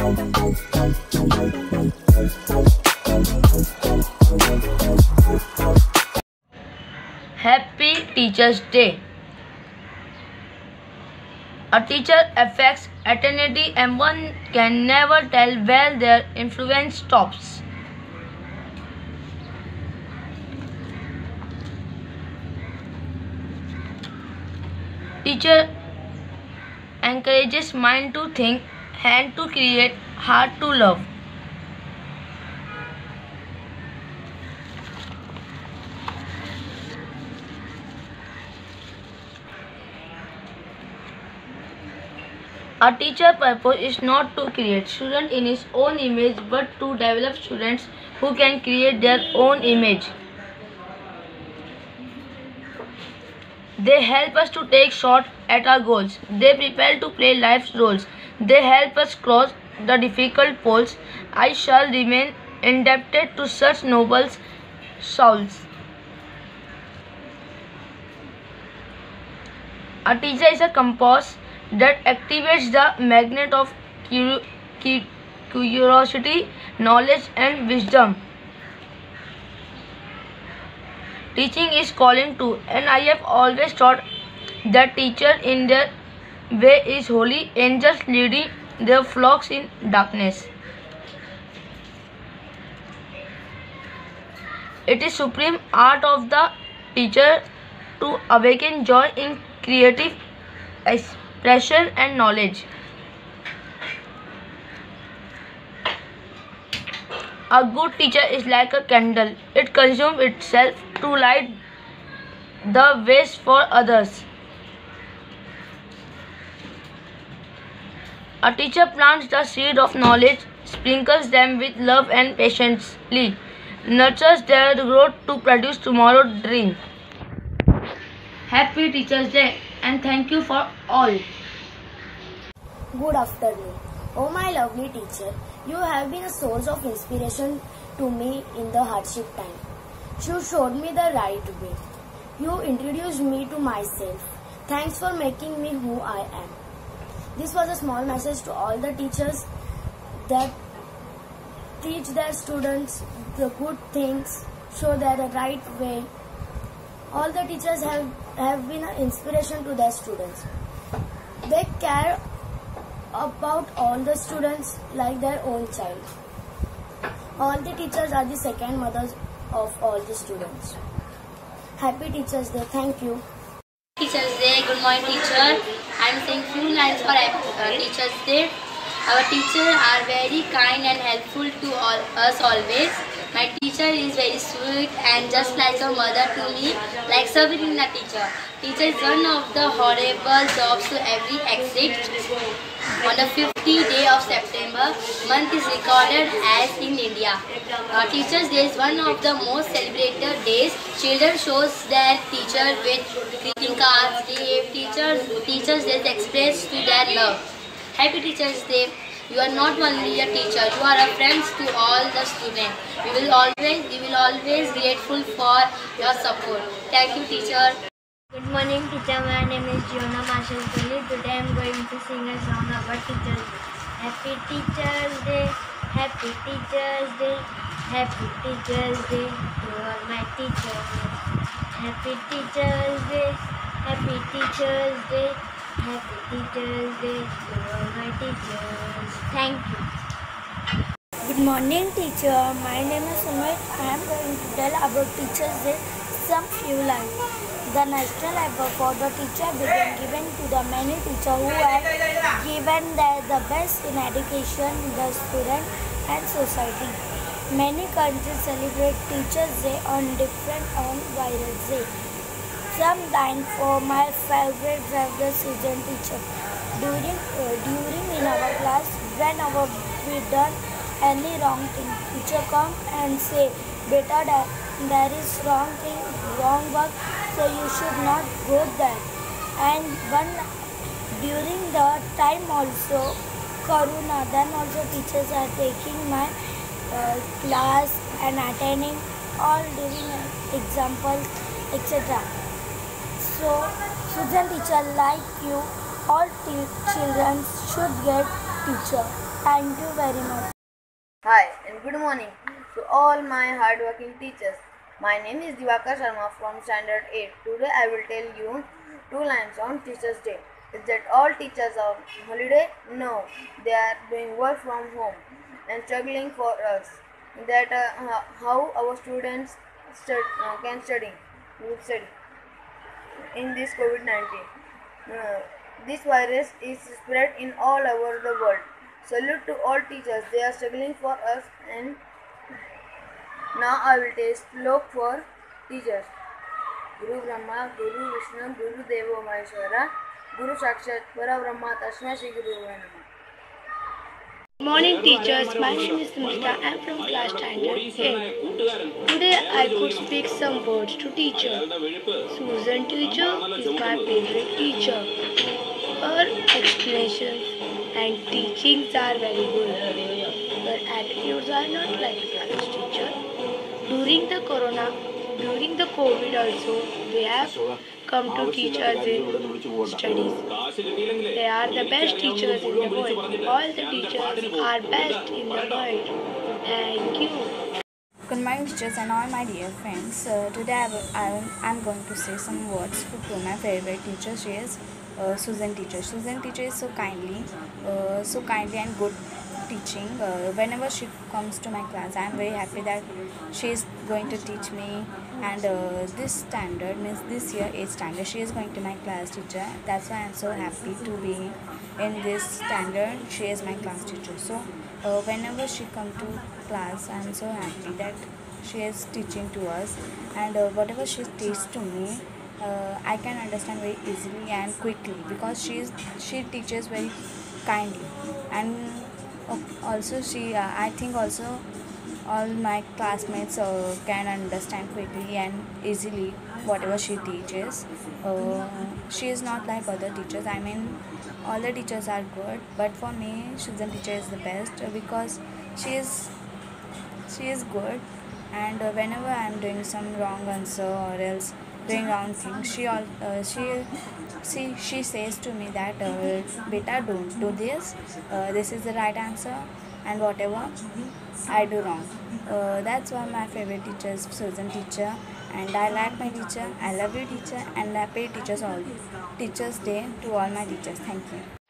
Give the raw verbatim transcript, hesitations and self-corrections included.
Happy Teachers Day. A teacher affects eternity and one can never tell where their influence stops. Teacher encourages mind to think, hand to create, heart to love. A teacher's purpose is not to create students in his own image but to develop students who can create their own image. They help us to take shot at our goals. They prepare to play life's roles. They help us cross the difficult poles. I shall remain indebted to such noble souls. A teacher is a compass that activates the magnet of curiosity, knowledge and wisdom. Teaching is calling too, and I have always thought that teacher in their way is holy, angels leading their flocks in darkness. It is supreme art of the teacher to awaken joy in creative expression and knowledge. A good teacher is like a candle. It consumes itself to light the ways for others. A teacher plants the seed of knowledge, sprinkles them with love and patiently nurtures their growth to produce tomorrow's dream. Happy Teachers Day and thank you for all. Good afternoon. Oh my lovely teacher, you have been a source of inspiration to me in the hardship time. You showed me the right way. You introduced me to myself. Thanks for making me who I am. This was a small message to all the teachers that teach their students the good things, show their right way. All the teachers have, have been an inspiration to their students. They care about all the students like their own child. All the teachers are the second mothers of all the students. Happy Teachers Day. Thank you. Teachers Day. Good morning, teacher. I am saying few lines for uh, Teachers Day. Our teachers are very kind and helpful to all, us always. My teacher is very sweet and just like a mother to me, like Sabrina teacher. Teacher is one of the horrible jobs to every exit. On the fifteenth day of September, month is recorded as in India. Uh, Teachers Day is one of the most celebrated days. Children shows their teacher with greeting cards. If teachers Teachers Day express to their love. Happy Teachers Day. You are not only a teacher, you are a friend to all the students. We will always, we will always grateful for your support. Thank you, teacher. Good morning, teacher. My name is Giona Marshall Kelly. Today I am going to sing a song about Teachers Day. Happy Teachers Day, Happy Teachers Day, Happy Teachers Day to all my teachers. Happy Teachers Day, Happy Teachers Day, Happy Teachers Day to all my teachers. Thank you. Good morning, teacher. My name is Sumit. I am going to tell about Teachers Day some few lines. The National Award for the Teacher began given to the many teachers who have given their the best in education, the student and society. Many countries celebrate Teachers Day on different on various days. Sometimes for my favorite driver season teacher. During uh, during in our class, whenever we done any wrong thing, teacher come and say, "Beta, that there is wrong thing, wrong work, so you should not go there." And one during the time also, Corona, then also teachers are taking my uh, class and attending all during examples, et cetera. So, student teacher like you, all children should get teacher. Thank you very much. Hi and good morning to all my hardworking teachers. My name is Divakar Sharma from Standard eight. Today I will tell you two lines on Teachers' Day. Is that all teachers are on holiday? No, they are doing work from home and struggling for us. That uh, how our students stud, uh, can study, will study in this COVID nineteen. Uh, this virus is spread in all over the world. Salute to all teachers. They are struggling for us, and now I will taste look for teachers. Guru Brahma, Guru Vishnu, Guru Devo Maheshwara, Guru Sakshat Parabrahma Tasmai Shri Guru Namaha. Morning teachers, my name is Smita. I am from class standard eight. Today I could speak some words to teacher. Susan teacher is my favorite teacher. Her explanations and teachings are very good. Her attitudes are not like others teacher. During the corona, during the COVID also, they have come to teach us in studies. They are the best teachers in the world. All the teachers are best in the world. Thank you. Good morning teachers and all my dear friends. Uh, today I am going to say some words to my favorite teacher. She is uh, Susan teacher. Susan teacher is so kindly, uh, so kindly and good teaching. Uh, whenever she comes to my class, I am very happy that she is going to teach me. And uh, this standard means this year eighth standard. She is going to my class teacher. That's why I am so happy to be in this standard. She is my class teacher. So uh, whenever she come to class, I am so happy that she is teaching to us. And uh, whatever she teaches to me, uh, I can understand very easily and quickly because she is she teaches very kindly. And uh, also she, uh, I think also all my classmates uh, can understand quickly and easily whatever she teaches. Uh, she is not like other teachers. I mean, all the teachers are good, but for me, Susan teacher is the best uh, because she is she is good. And uh, whenever I am doing some wrong answer or else doing wrong thing, she all uh, she she she says to me that uh, beta, don't do this. Uh, this is the right answer, and whatever I do wrong. Uh, that's why my favorite teacher is Susan teacher, and I like my teacher. I love you teacher, and happy teachers all Teachers Day to all my teachers. Thank you.